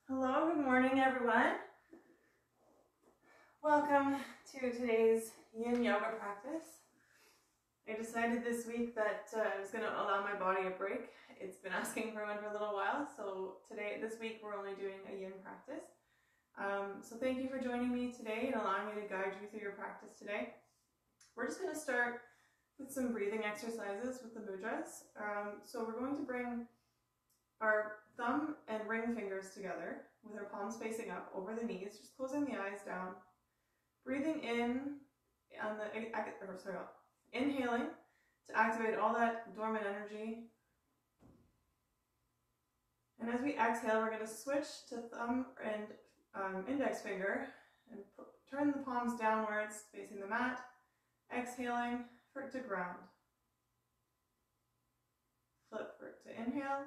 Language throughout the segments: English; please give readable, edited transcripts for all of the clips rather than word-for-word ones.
Hello, good morning everyone. Welcome to today's yin yoga practice. I decided this week that I was going to allow my body a break. It's been asking for one for a little while, so this week we're only doing a yin practice. So thank you for joining me today and allowing me to guide you through your practice today. We're just going to start with some breathing exercises with the mudras. So we're going to bring our thumb and ring fingers together with our palms facing up over the knees, just closing the eyes down. Breathing in on inhaling to activate all that dormant energy. And as we exhale, we're going to switch to thumb and index finger and turn the palms downwards, facing the mat. Exhaling for it to ground. Flip for it to inhale.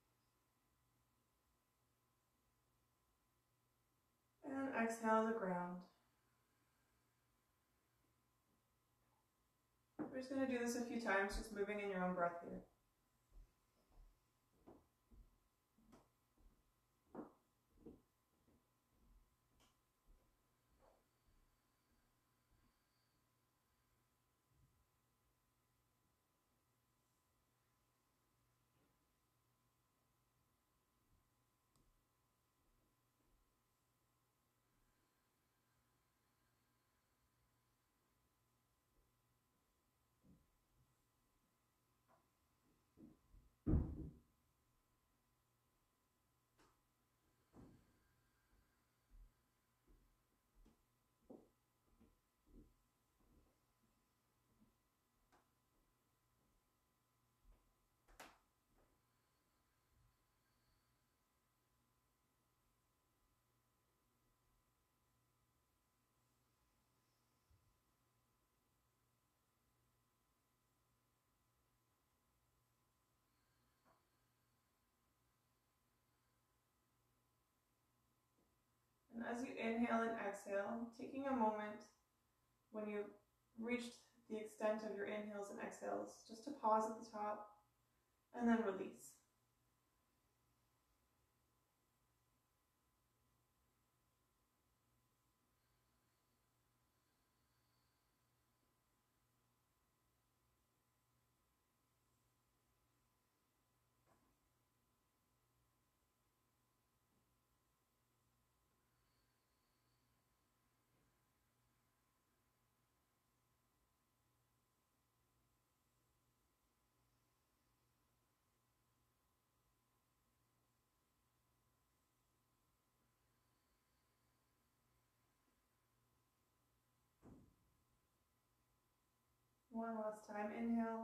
And exhale to ground. We're just going to do this a few times, just moving in your own breath here. And as you inhale and exhale, taking a moment when you've reached the extent of your inhales and exhales, just to pause at the top and then release. One last time, inhale.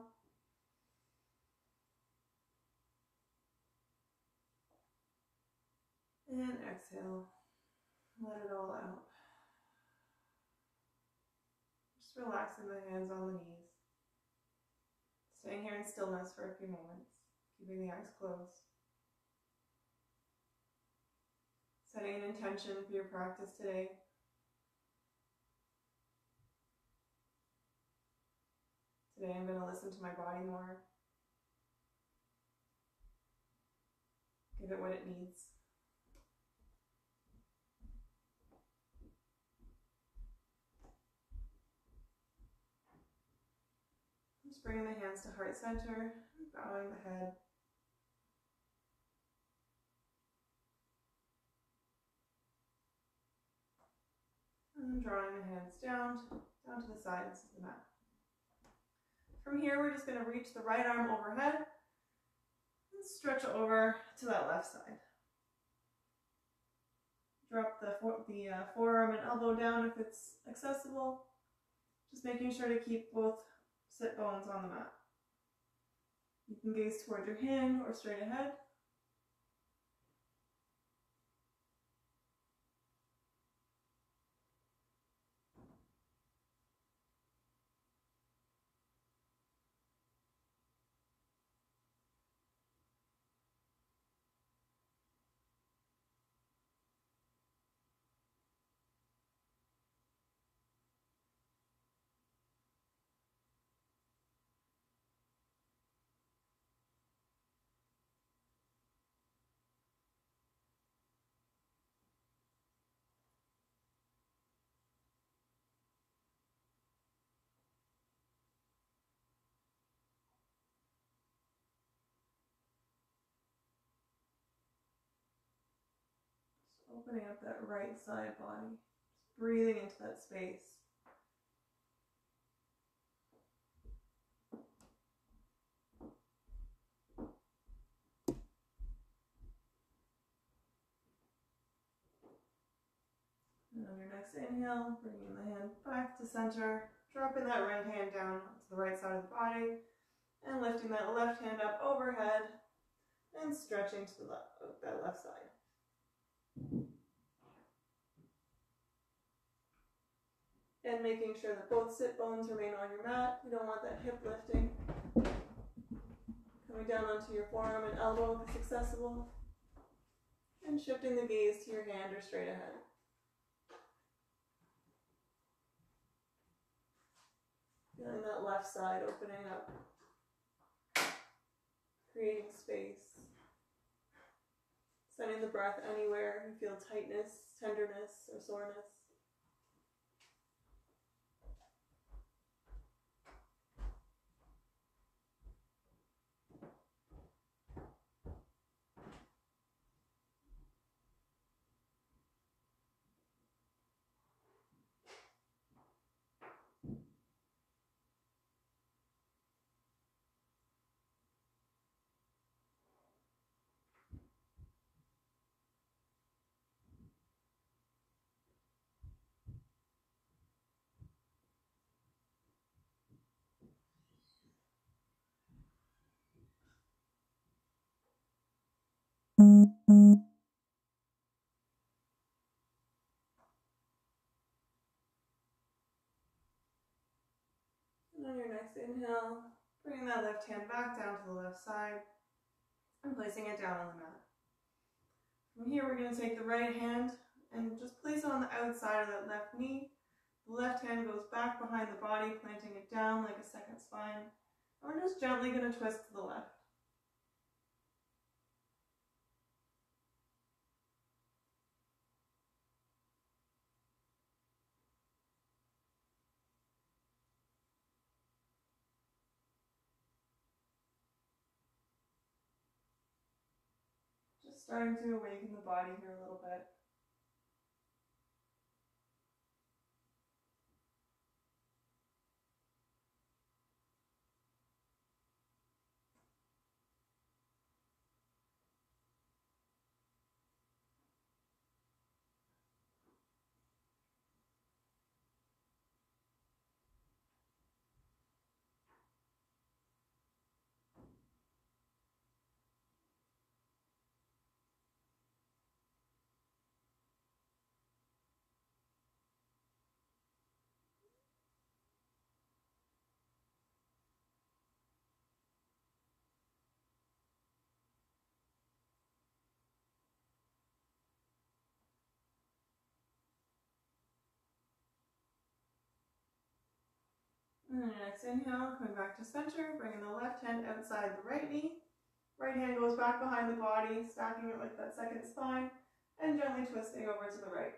And exhale. Let it all out. Just relaxing the hands on the knees. Staying here in stillness for a few moments, keeping the eyes closed. Setting an intention for your practice today. Today I'm going to listen to my body more. Give it what it needs. Just bringing the hands to heart center, bowing the head. And drawing the hands down to the sides of the mat. From here, we're just going to reach the right arm overhead and stretch over to that left side. Drop the forearm and elbow down if it's accessible. Just making sure to keep both sit bones on the mat. You can gaze toward your hand or straight ahead. Opening up that right side body. Just breathing into that space. And on your next inhale, bringing the hand back to center, dropping that right hand down to the right side of the body, and lifting that left hand up overhead, and stretching to the that left side. And making sure that both sit bones remain on your mat. You don't want that hip lifting. Coming down onto your forearm and elbow if it's accessible. And shifting the gaze to your hand or straight ahead. Feeling that left side opening up. Creating space. Sending the breath anywhere you feel tightness, tenderness, or soreness. And on your next inhale, bringing that left hand back down to the left side and placing it down on the mat. From here, we're going to take the right hand and just place it on the outside of that left knee. The left hand goes back behind the body, planting it down like a second spine. And we're just gently going to twist to the left. Just starting to awaken the body here a little bit. And then your next inhale, coming back to center, bringing the left hand outside the right knee. Right hand goes back behind the body, stacking it like that second spine, and gently twisting over to the right.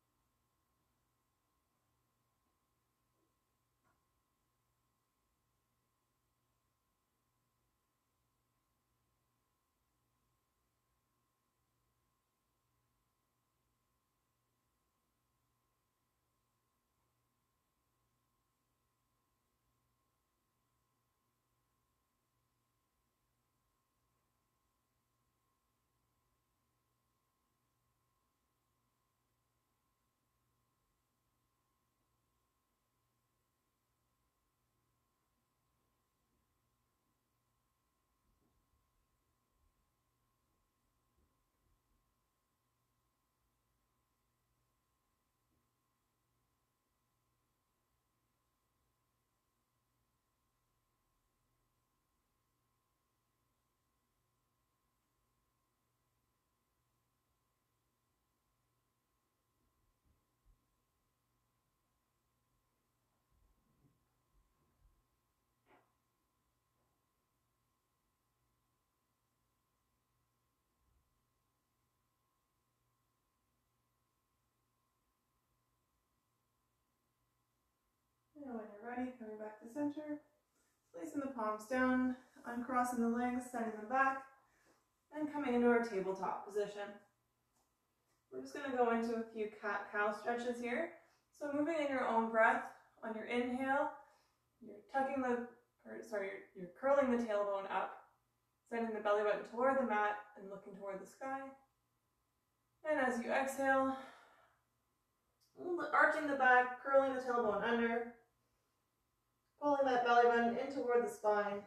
And when you're ready, coming back to center, placing the palms down, uncrossing the legs, sending them back, and coming into our tabletop position. We're just going to go into a few cat-cow stretches here. So moving in your own breath, on your inhale, you're you're curling the tailbone up, sending the belly button toward the mat and looking toward the sky. And as you exhale, arching the back, curling the tailbone under, pulling that belly button in toward the spine.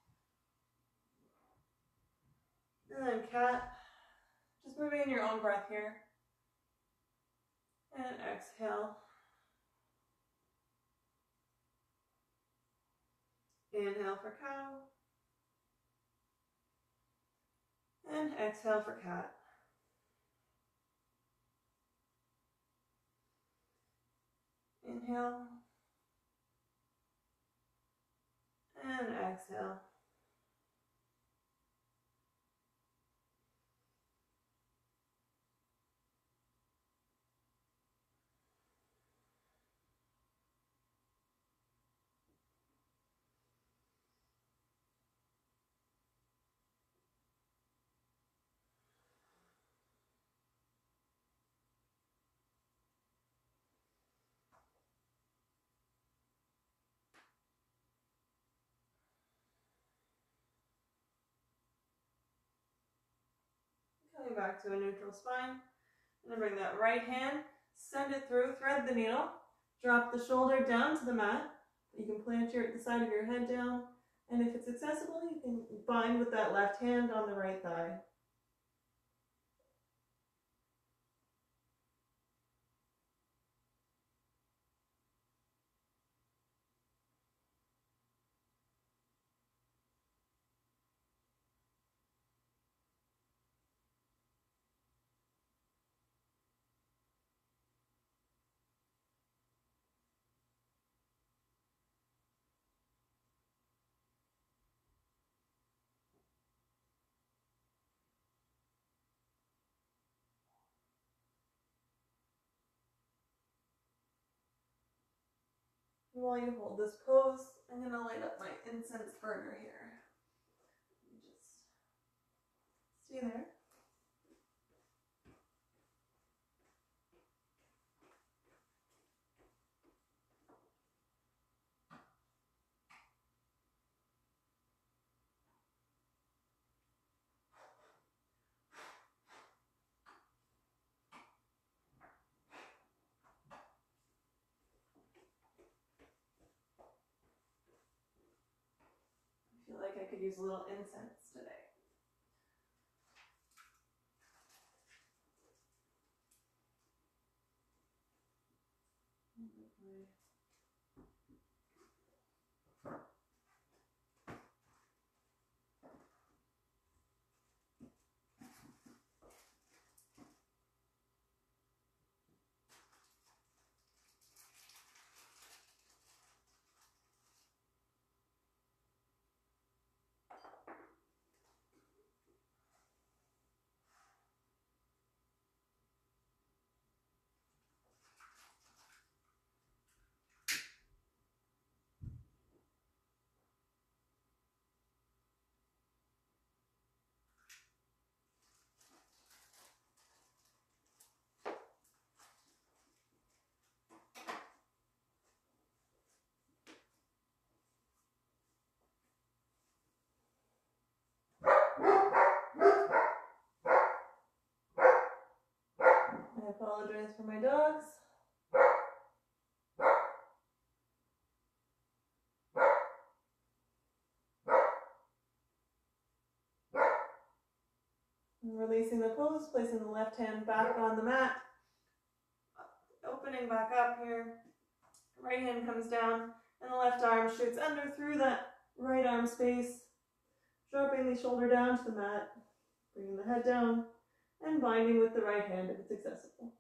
And then cat, just moving in your own breath here. And exhale. Inhale for cow. And exhale for cat. Inhale. And exhale. Coming back to a neutral spine. I'm going to bring that right hand, send it through, thread the needle, drop the shoulder down to the mat. You can plant the side of your head down, and if it's accessible, you can bind with that left hand on the right thigh. While you hold this pose, I'm going to light up my incense burner here. Just stay there. I feel like I could use a little incense today. I apologize for my dogs. And releasing the pose, placing the left hand back on the mat, opening back up here. Right hand comes down, and the left arm shoots under through that right arm space, dropping the shoulder down to the mat, bringing the head down, and binding with the right hand if it's accessible.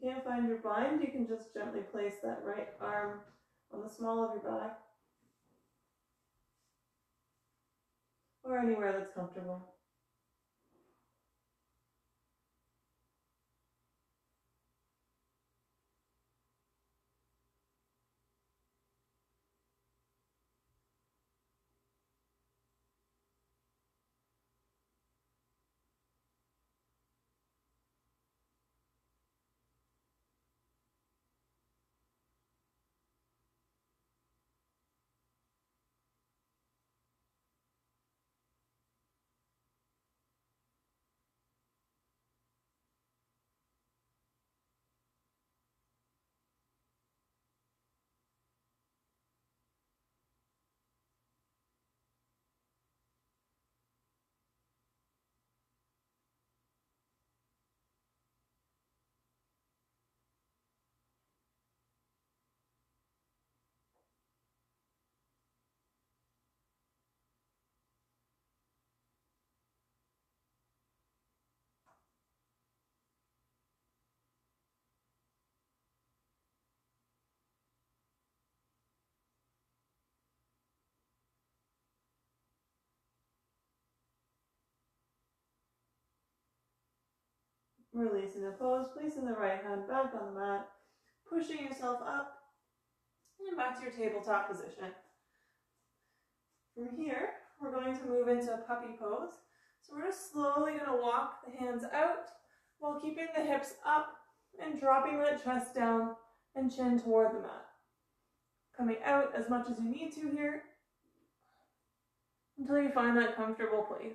If you can't find your bind, you can just gently place that right arm on the small of your back or anywhere that's comfortable. Releasing the pose, placing the right hand back on the mat, pushing yourself up and back to your tabletop position. From here, we're going to move into a puppy pose. So we're just slowly going to walk the hands out while keeping the hips up and dropping that chest down and chin toward the mat. Coming out as much as you need to here until you find that comfortable place.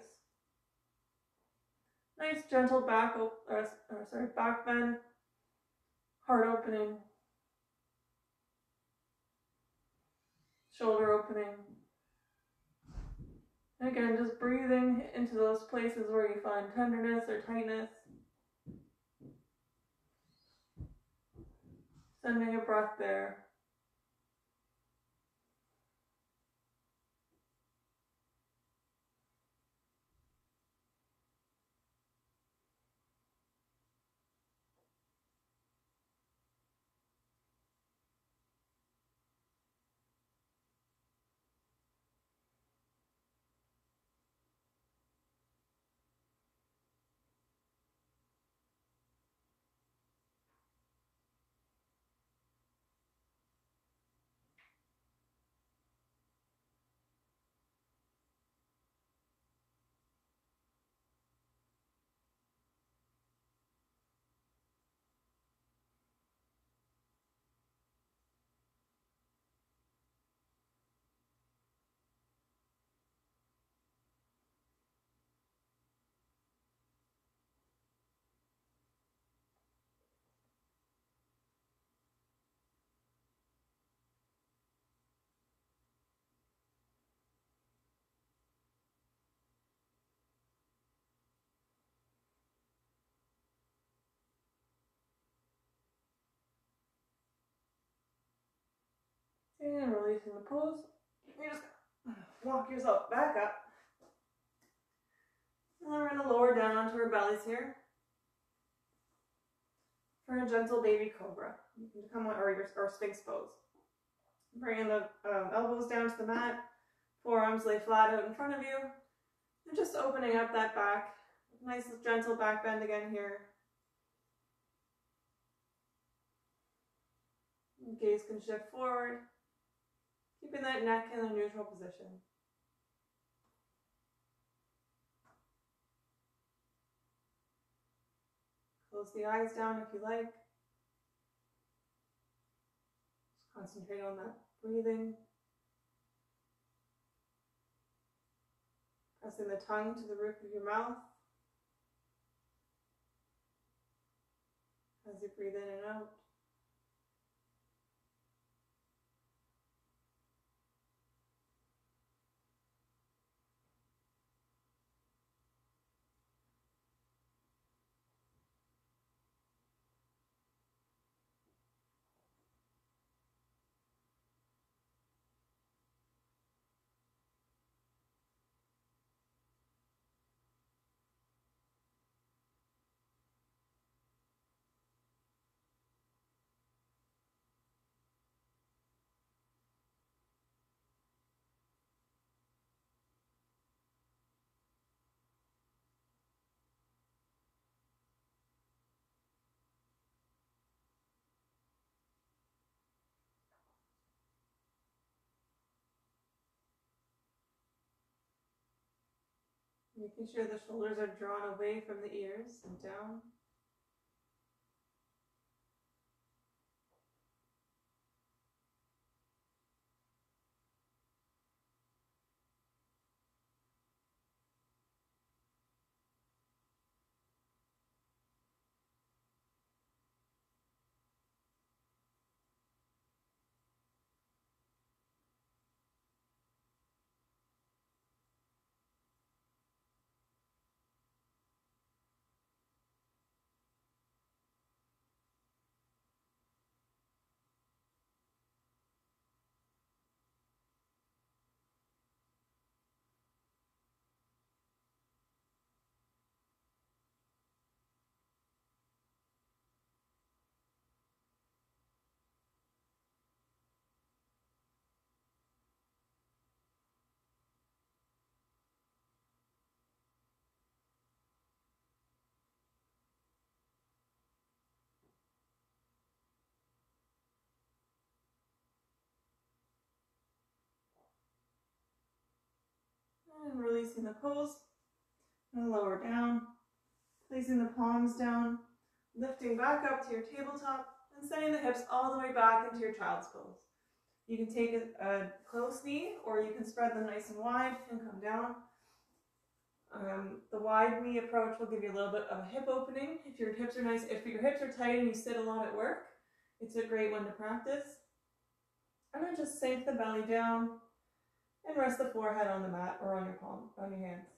Nice gentle back bend, heart opening, shoulder opening. And again, just breathing into those places where you find tenderness or tightness. Sending a breath there. And releasing the pose. You just walk yourself back up. And then we're going to lower down onto our bellies here for a gentle baby cobra. You can come on, or sphinx pose. Bringing the elbows down to the mat, forearms lay flat out in front of you, and just opening up that back. Nice gentle back bend again here. Gaze can shift forward, keeping that neck in a neutral position. Close the eyes down if you like. Just concentrate on that breathing. Pressing the tongue to the roof of your mouth as you breathe in and out. Making sure the shoulders are drawn away from the ears and down. And releasing the pose. And lower down. Placing the palms down. Lifting back up to your tabletop. And sending the hips all the way back into your child's pose. You can take a close knee, or you can spread them nice and wide and come down. The wide knee approach will give you a little bit of a hip opening. If your hips are nice, if your hips are tight and you sit a lot at work, it's a great one to practice. And then just sink the belly down and rest the forehead on the mat or on your palm, on your hands.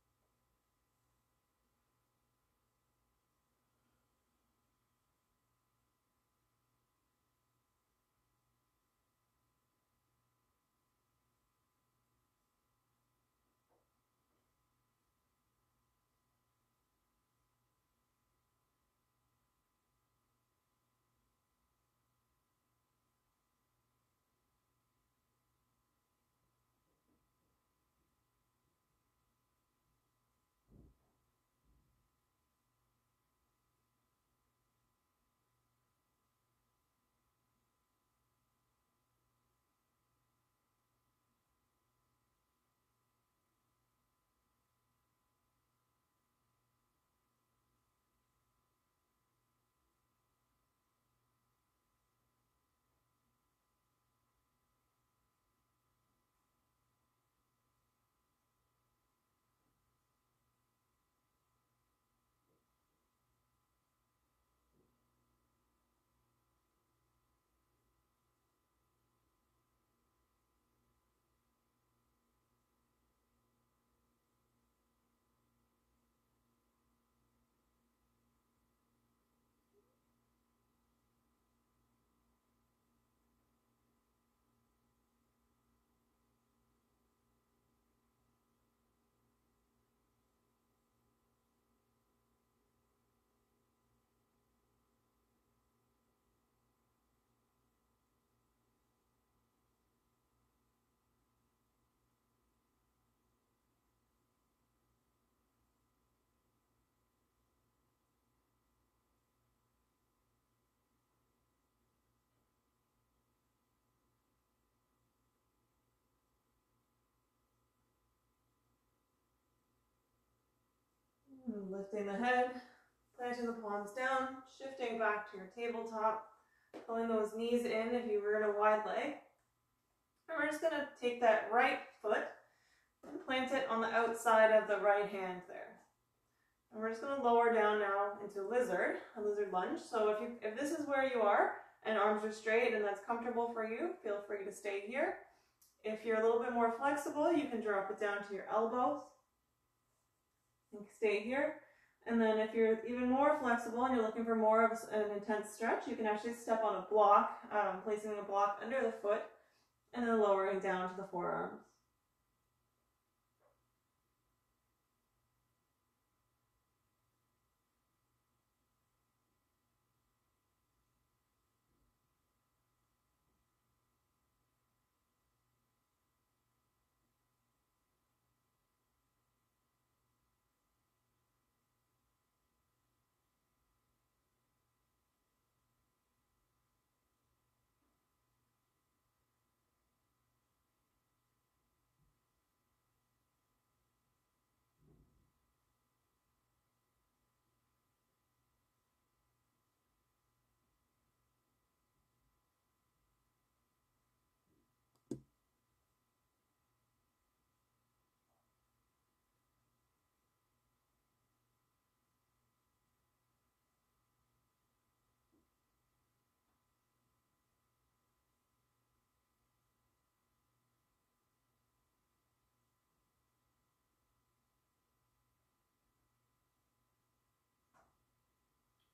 And lifting the head, planting the palms down, shifting back to your tabletop, pulling those knees in if you were in a wide leg. And we're just going to take that right foot and plant it on the outside of the right hand there. And we're just going to lower down now into lizard, a lizard lunge. So if this is where you are and arms are straight and that's comfortable for you, feel free to stay here. If you're a little bit more flexible, you can drop it down to your elbows and stay here. And then if you're even more flexible and you're looking for more of an intense stretch, you can actually step on a block, placing a block under the foot and then lowering down to the forearms.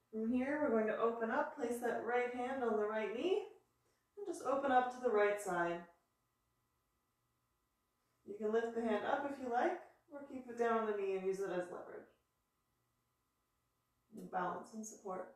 From here, we're going to open up, place that right hand on the right knee, and just open up to the right side. You can lift the hand up if you like, or keep it down on the knee and use it as leverage. And balance and support.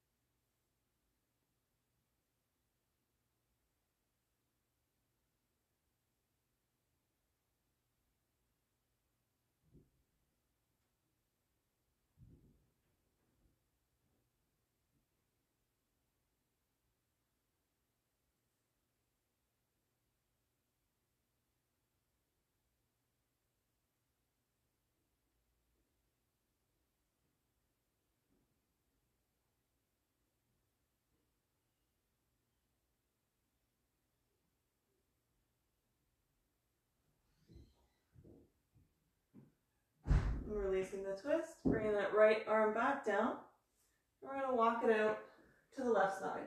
And releasing the twist, bringing that right arm back down. We're going to walk it out to the left side.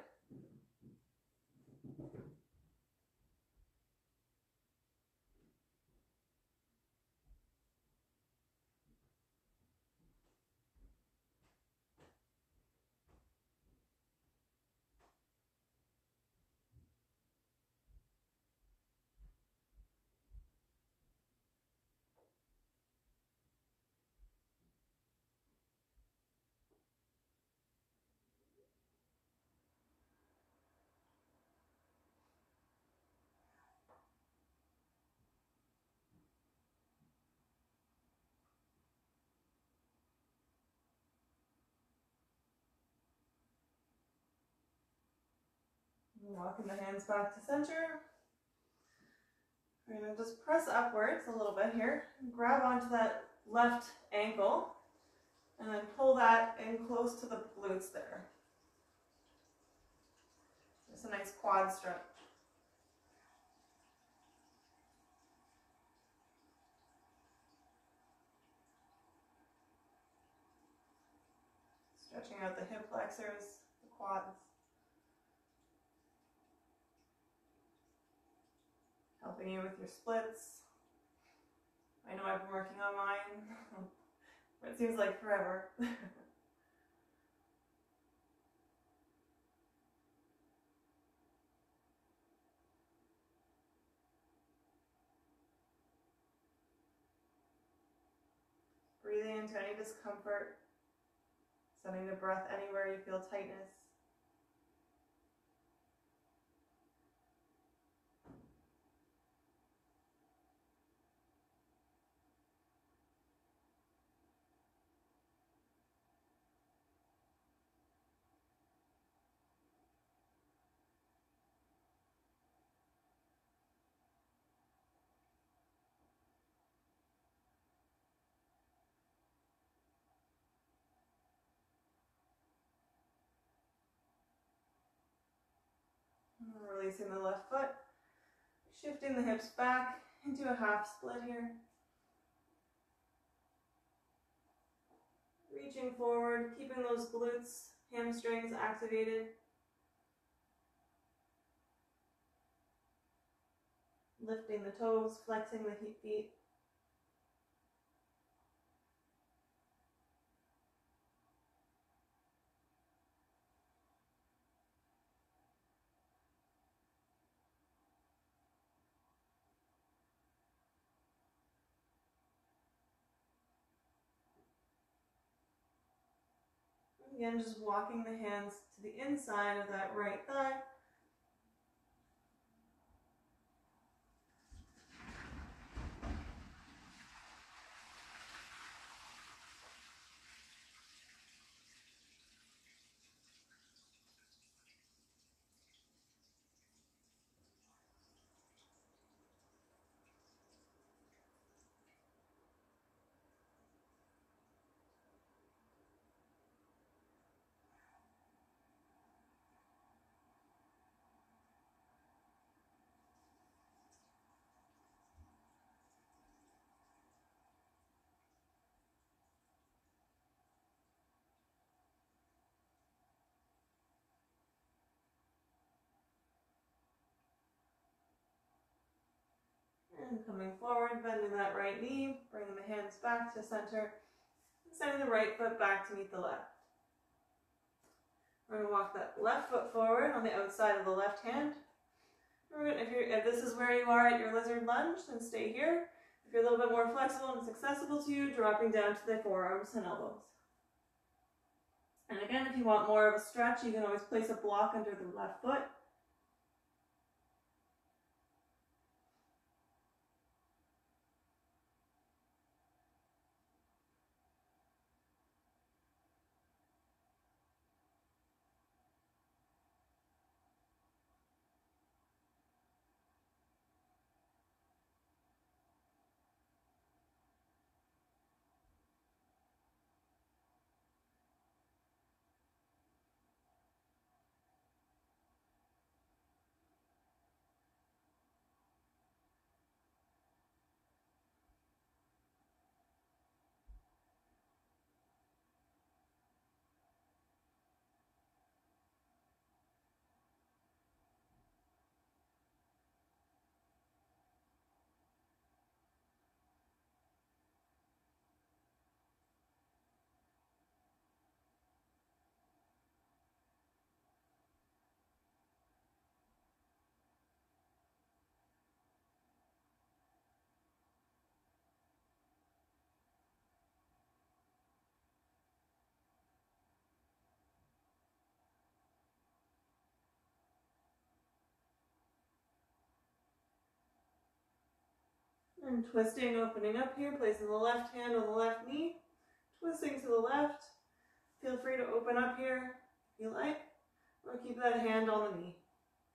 Walking the hands back to center. We're going to just press upwards a little bit here. Grab onto that left ankle and then pull that in close to the glutes there. Just a nice quad stretch. Stretching out the hip flexors, the quads. Helping you with your splits. I know I've been working on mine, but it seems like forever. Breathing into any discomfort, sending the breath anywhere you feel tightness. Releasing the left foot, shifting the hips back into a half split here. Reaching forward, keeping those glutes, hamstrings activated. Lifting the toes, flexing the feet. Again, just walking the hands to the inside of that right thigh. And coming forward, bending that right knee, bringing the hands back to center, and sending the right foot back to meet the left. We're going to walk that left foot forward on the outside of the left hand. If this is where you are at your lizard lunge, then stay here. If you're a little bit more flexible and it's accessible to you, dropping down to the forearms and elbows. And again, if you want more of a stretch, you can always place a block under the left foot. And twisting, opening up here, placing the left hand on the left knee, twisting to the left. Feel free to open up here if you like, or keep that hand on the knee.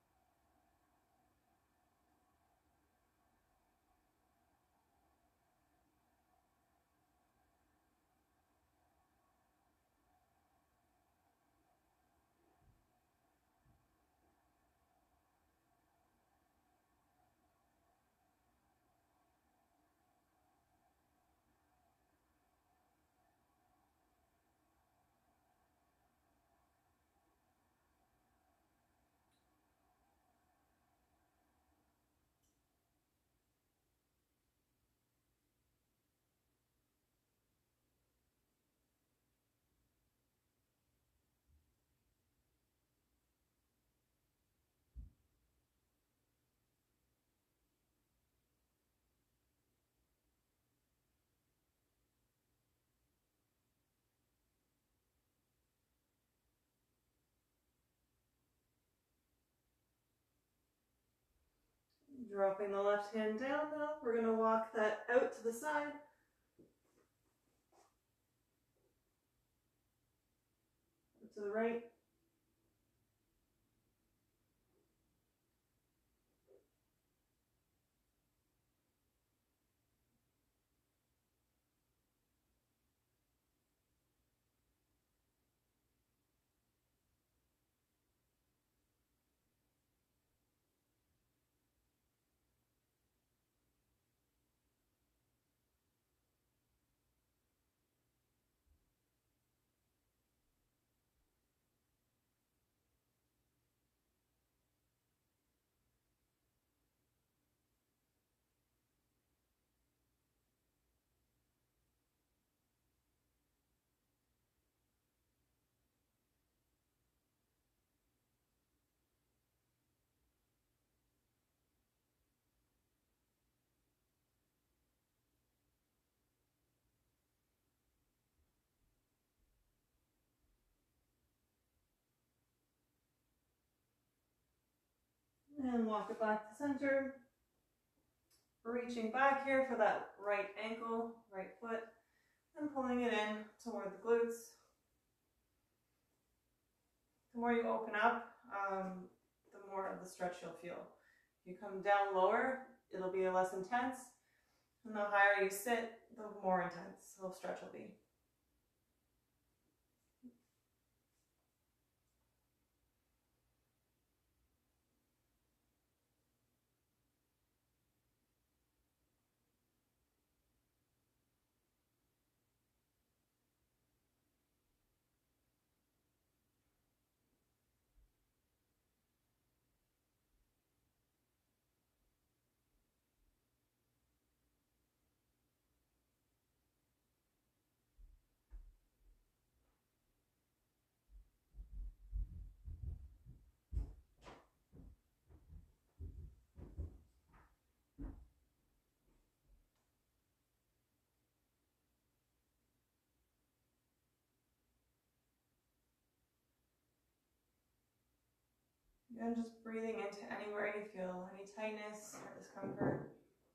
Dropping the left hand down now, we're going to walk that out to the side. To the right. And walk it back to center. Reaching back here for that right ankle, right foot, and pulling it in toward the glutes. The more you open up, the more of the stretch you'll feel. If you come down lower, it'll be less intense. And the higher you sit, the more intense the stretch will be. Again, just breathing into anywhere you feel any tightness or discomfort.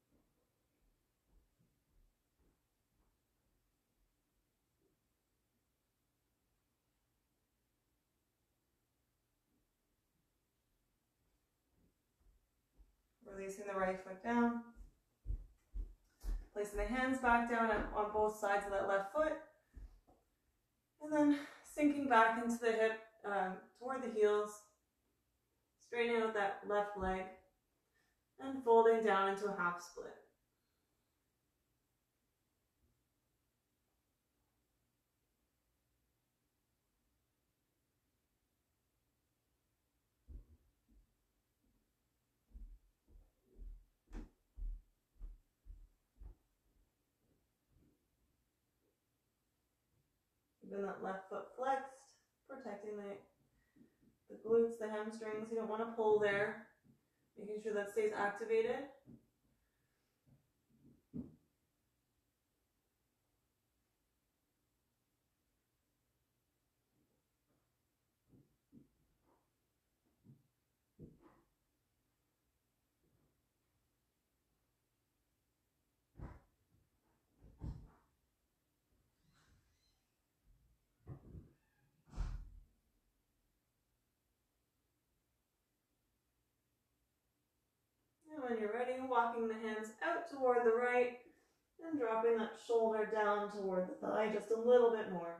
Releasing the right foot down. Placing the hands back down on both sides of that left foot. And then sinking back into the hip, toward the heels. Straightening out that left leg. And folding down into a half split. Keeping that left foot flexed, protecting the glutes, the hamstrings. You don't want to pull there. Making sure that stays activated. And when you're ready, walking the hands out toward the right and dropping that shoulder down toward the thigh just a little bit more.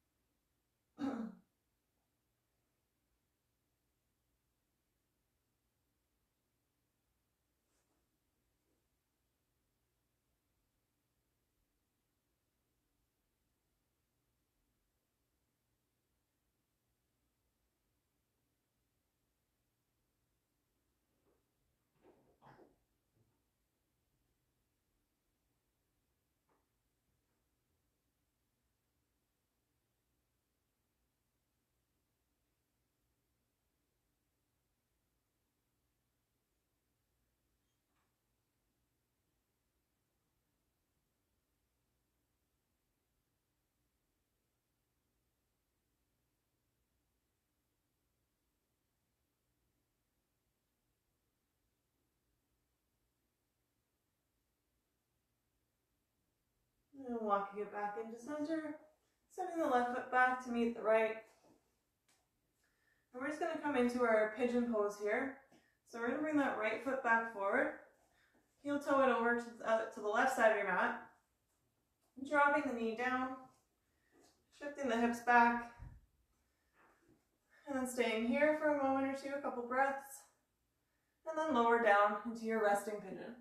And walking it back into center, sending the left foot back to meet the right. And we're just going to come into our pigeon pose here. So we're going to bring that right foot back forward, heel toe it over to the left side of your mat, dropping the knee down, shifting the hips back, and then staying here for a moment or two, a couple breaths, and then lower down into your resting pigeon.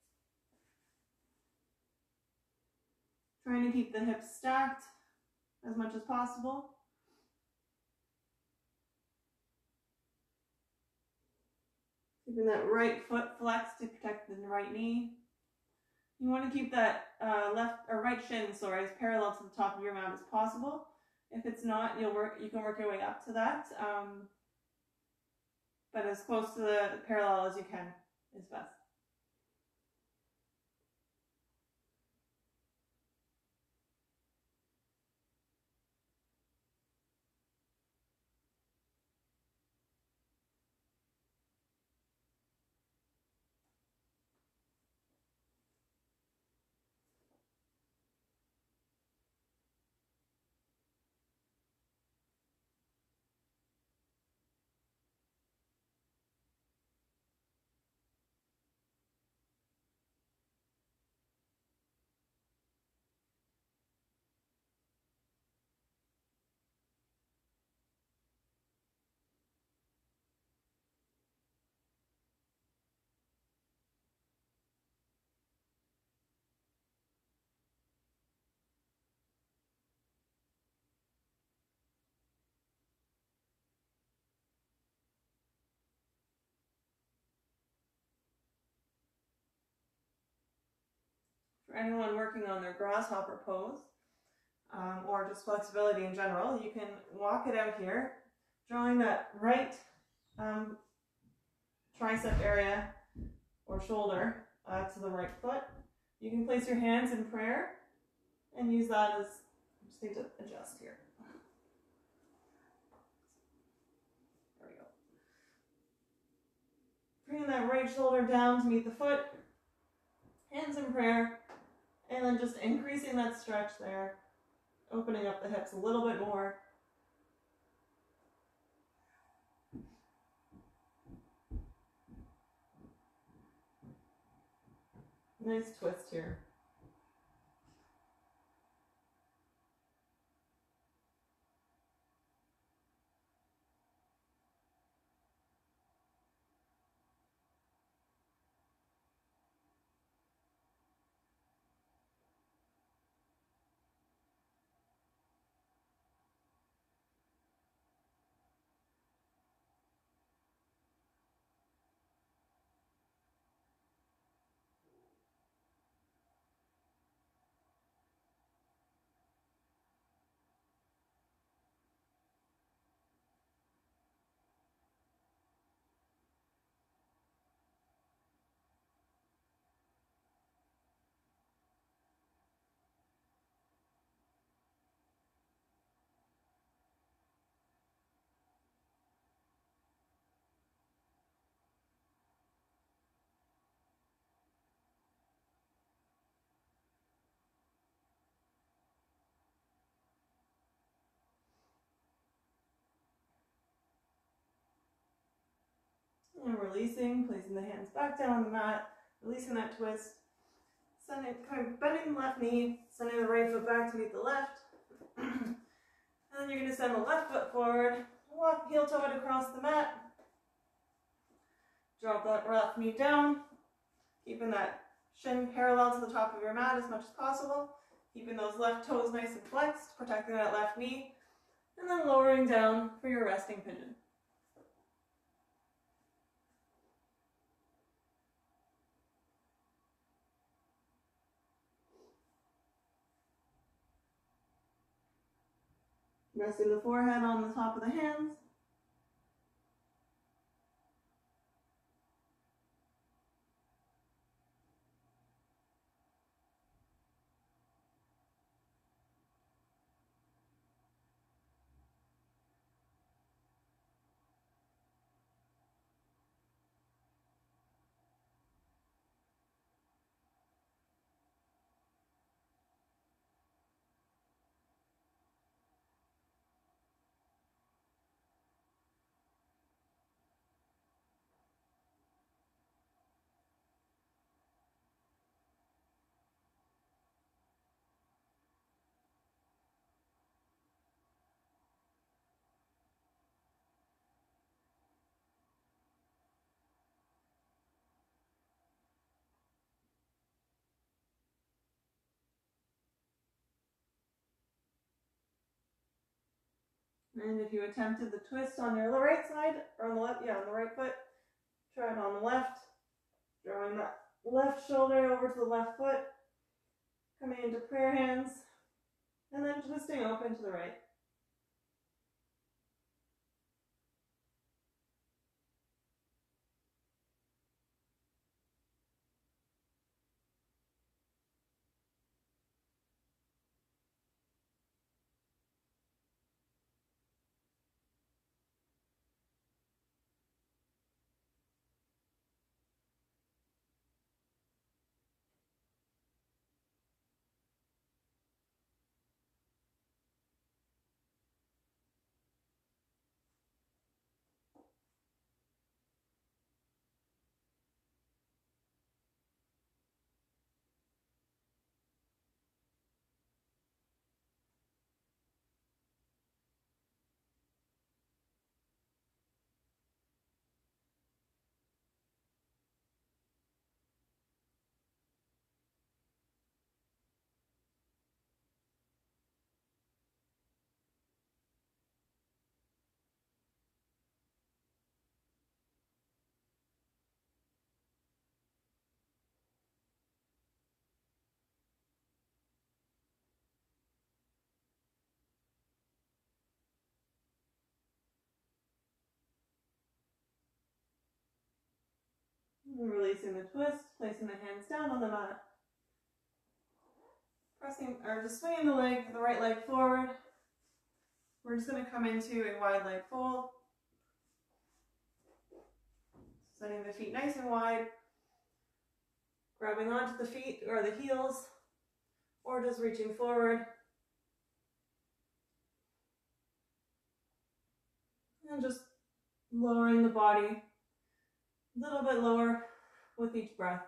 Trying to keep the hips stacked as much as possible. Keeping that right foot flexed to protect the right knee. You want to keep that right shin, as parallel to the top of your mat as possible. If it's not, you can work your way up to that, but as close to the parallel as you can is best. For anyone working on their grasshopper pose, or just flexibility in general, you can walk it out here, drawing that right tricep area or shoulder to the right foot. You can place your hands in prayer and use that as, I just need to adjust here. There we go. Bringing that right shoulder down to meet the foot, hands in prayer, and then just increasing that stretch there, opening up the hips a little bit more. Nice twist here. And releasing, placing the hands back down on the mat, releasing that twist, bending the left knee, sending the right foot back to meet the left. And then you're going to send the left foot forward, walk heel toe it across the mat, drop that left knee down, keeping that shin parallel to the top of your mat as much as possible, keeping those left toes nice and flexed, protecting that left knee, and then lowering down for your resting pigeon. Resting the forehead on the top of the hands. And if you attempted the twist on your right side, or on the left, on the right foot, try it on the left, drawing that left shoulder over to the left foot, coming into prayer hands, and then twisting open to the right. And releasing the twist, placing the hands down on the mat. Pressing, or just swinging the right leg forward. We're just going to come into a wide leg fold. Setting the feet nice and wide, grabbing onto the feet or the heels, or just reaching forward. And just lowering the body a little bit lower with each breath.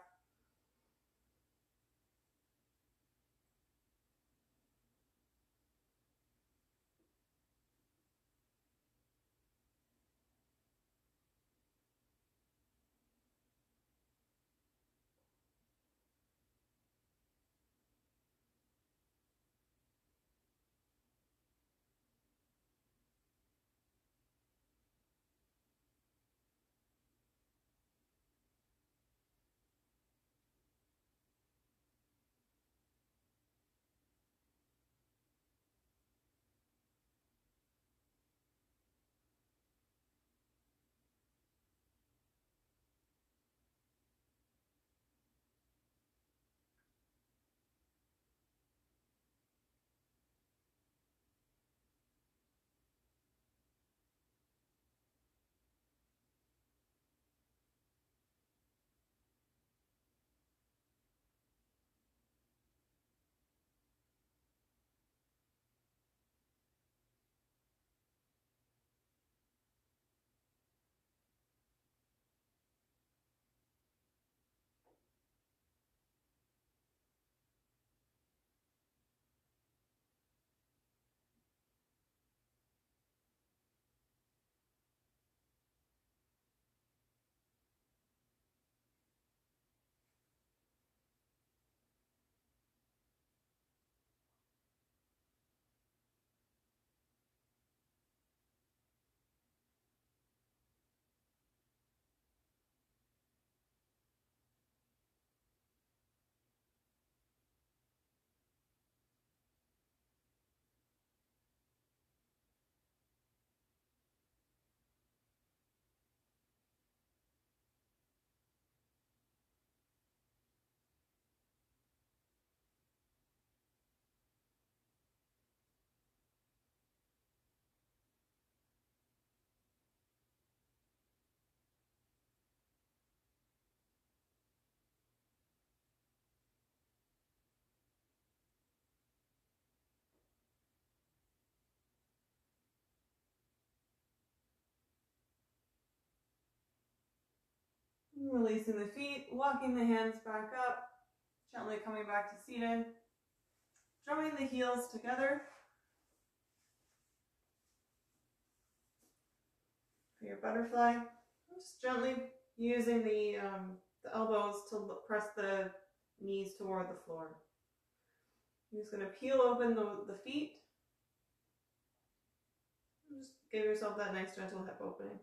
Releasing the feet, walking the hands back up, gently coming back to seated, drawing the heels together for your butterfly. Just gently using the elbows to press the knees toward the floor. You're just going to peel open the feet. Just give yourself that nice gentle hip opening.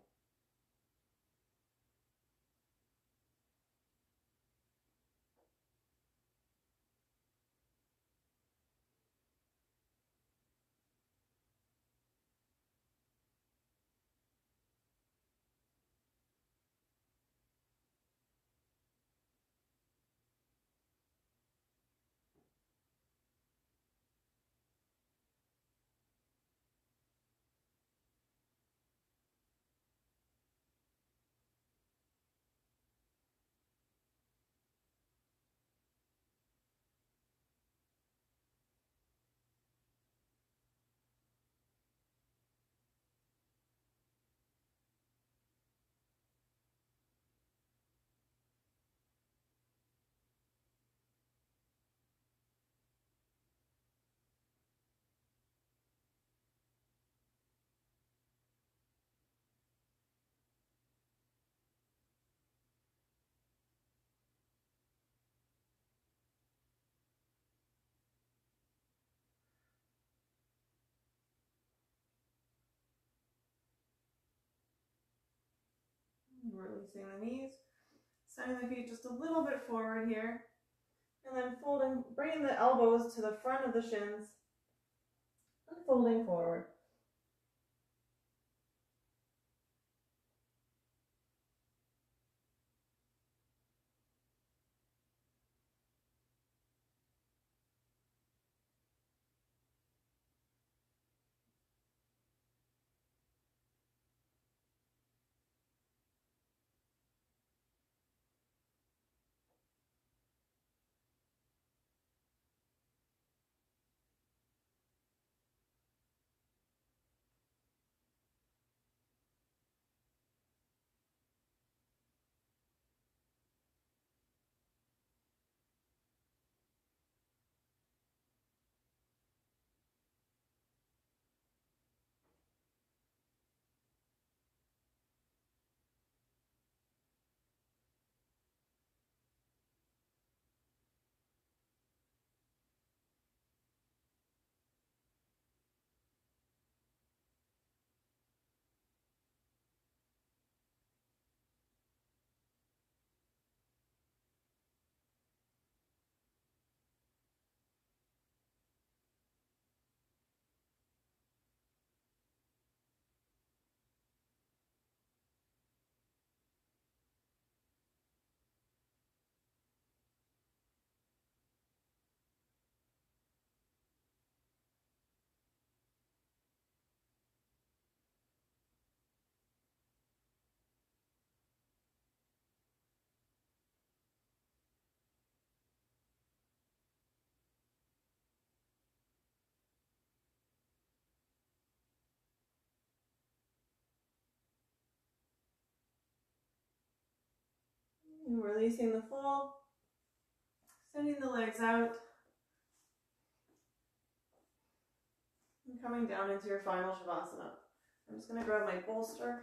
Releasing the knees, sending the feet just a little bit forward here, and then folding, bringing the elbows to the front of the shins, and folding forward. And releasing the fold, sending the legs out, and coming down into your final Shavasana. I'm just going to grab my bolster.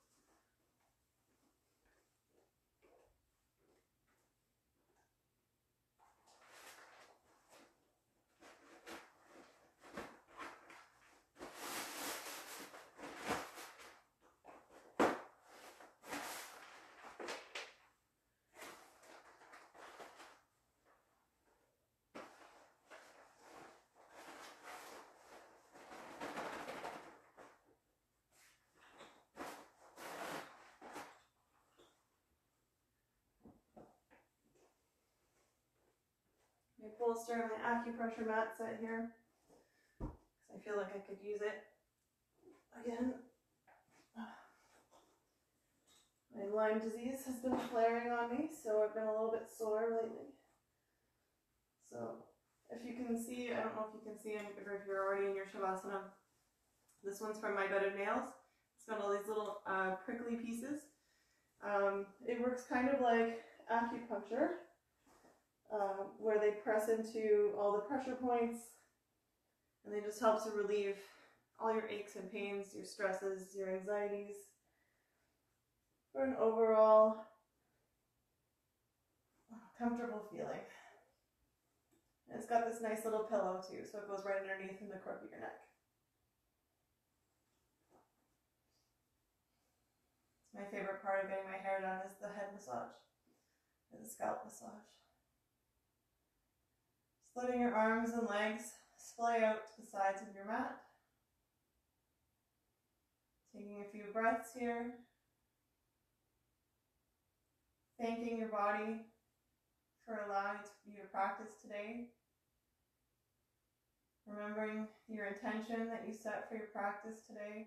My bolster and my acupressure mat set here, because I feel like I could use it again. My Lyme disease has been flaring on me, so I've been a little bit sore lately. So if you can see, I don't know if you can see, or if you're already in your Shavasana, this one's from my bedded nails. It's got all these little prickly pieces. It works kind of like acupuncture, where they press into all the pressure points, and they just help to relieve all your aches and pains, your stresses, your anxieties, for an overall comfortable feeling. And it's got this nice little pillow too, so it goes right underneath in the crook of your neck. It's my favorite part of getting my hair done is the head massage, and the scalp massage. Just letting your arms and legs splay out to the sides of your mat. Taking a few breaths here. Thanking your body for allowing you to practice today. Remembering your intention that you set for your practice today.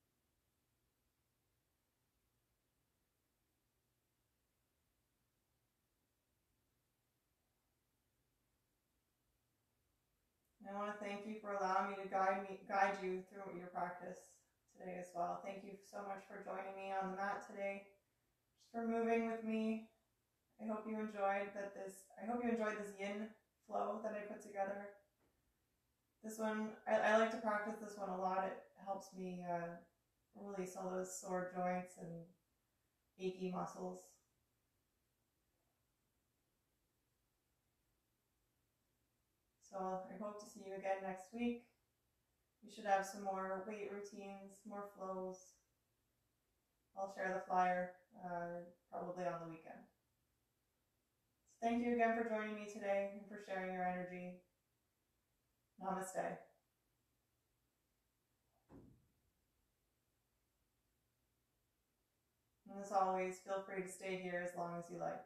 And I want to thank you for allowing me to guide you through your practice today as well. Thank you so much for joining me on the mat today, just for moving with me. I hope you enjoyed this yin flow that I put together. This one, I like to practice this one a lot. It helps me release all those sore joints and achy muscles. So I hope to see you again next week. We should have some more weight routines, more flows. I'll share the flyer probably on the weekend. So thank you again for joining me today and for sharing your energy. Namaste. And as always, feel free to stay here as long as you like.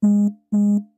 you.